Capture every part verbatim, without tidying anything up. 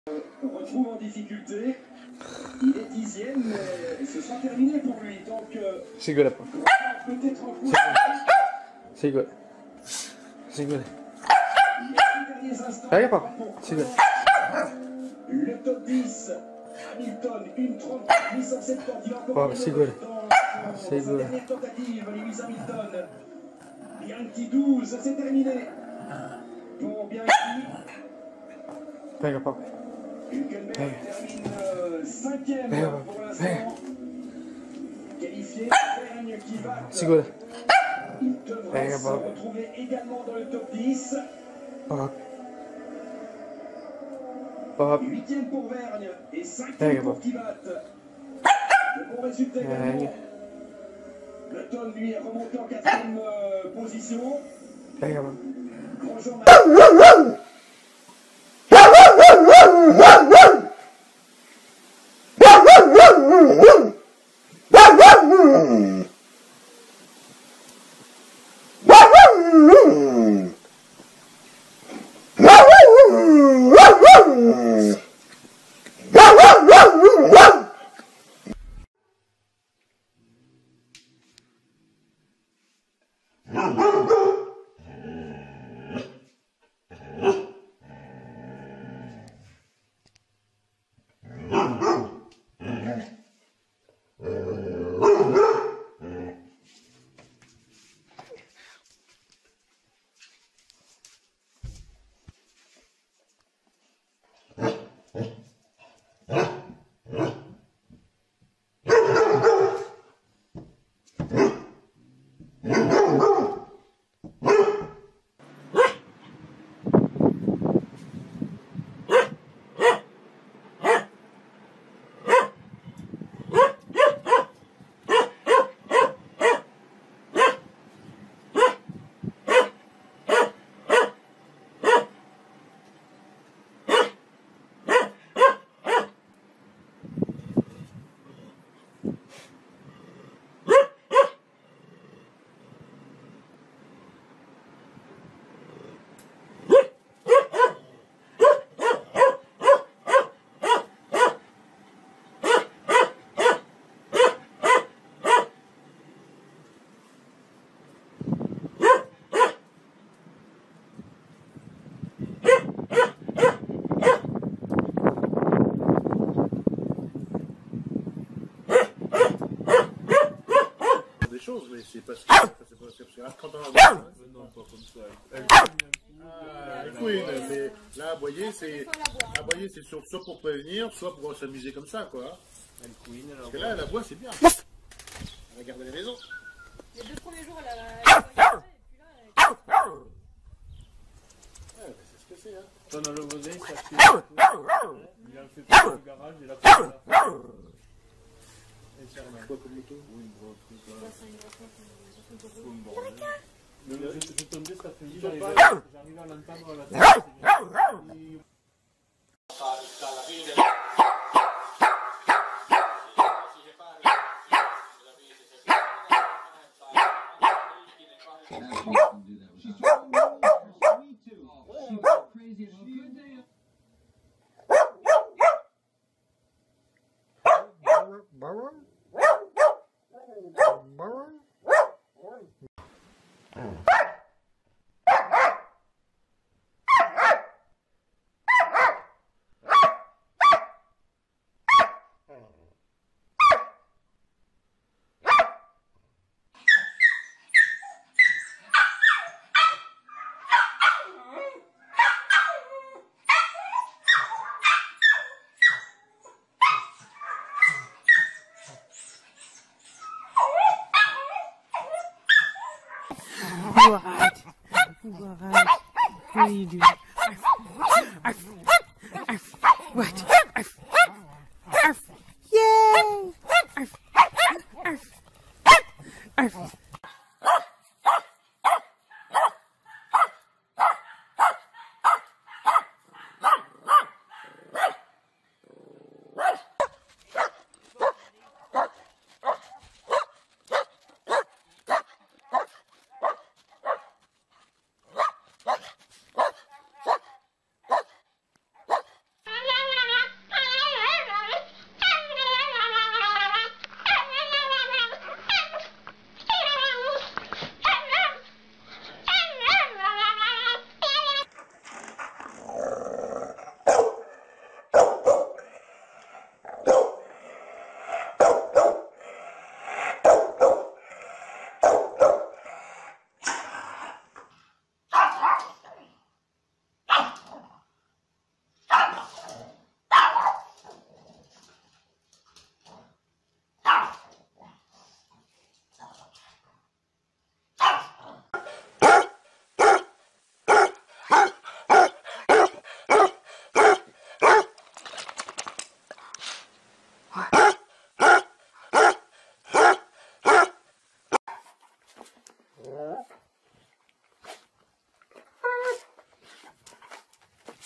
On retrouve en difficulté. Il est dixième, mais ce sera terminé pour lui. Donc, euh, c'est rigolo. peut-être en cours. C'est rigolo. C'est rigolo. Regarde pas. C'est rigolo. Le top dix, Hamilton, une trente-quatre, huit cent soixante-dix. Il a encore Oh, c'est rigolo. C'est dans sa dernière tentative, Lewis Hamilton. Bianchi douze, c'est terminé. Pour Bianchi. Regarde pas. Hülkenberg termine euh, cinquième pour l'instant. Qualifié, Vergne qui va. C'est rigolo. Il devrait se retrouver également dans le top dix. huitième pour Vergne et cinquième pour Kivat. De bons résultats également. Button lui est remonté en quatrième euh, position. Bonjour Marc. Chose, mais c'est parce que c'est parce que là, quand on a non, pas comme ça. Ah, écoute, mais là, vous voyez, c'est aboyer, c'est soit pour prévenir, soit pour s'amuser comme ça, quoi. Parce que là, la voix, c'est bien. On va garder la maison. Les deux premiers jours, elle a. Et puis là, elle. Ouais, c'est ce que c'est, hein. Toi, dans le voisin, ça fait. Il a fait tout le garage, il a fait ça. Quoi comme moto? Oui, une grosse truc. Une grosse. Je tombais, ça fait j'arrive à l'entendre à la tête. What? What? What are you doing? What? Yay! La la la!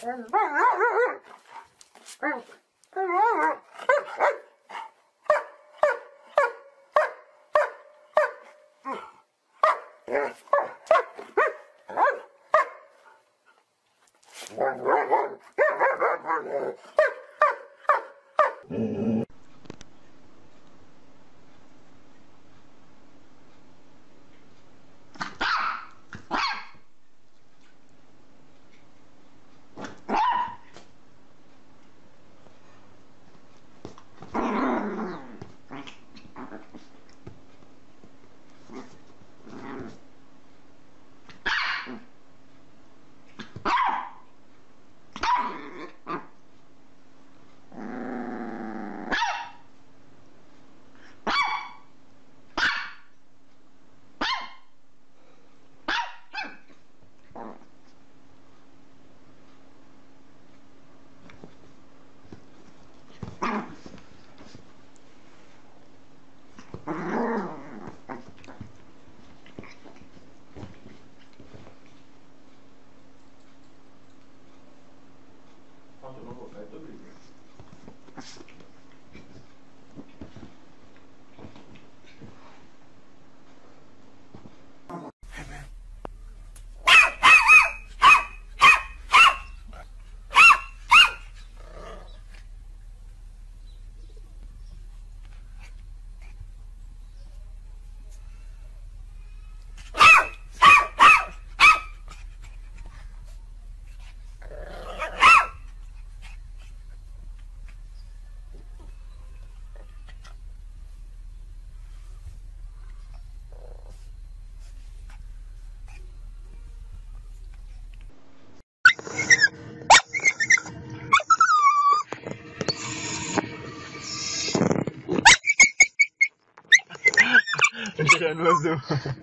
J'ai un oiseau.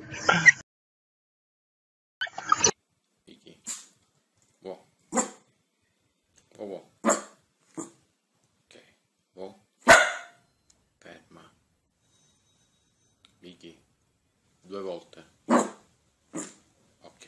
Iggy. Wow. Oh, wow. Ok. Wow. Ferma. Iggy. Due volte. Ok.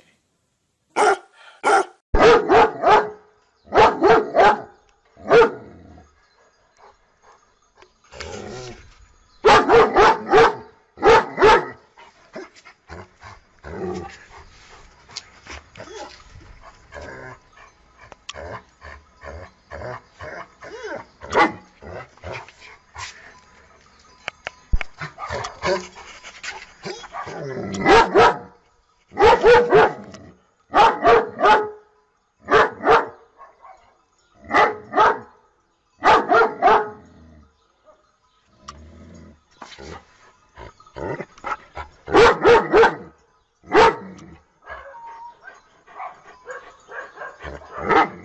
Huh?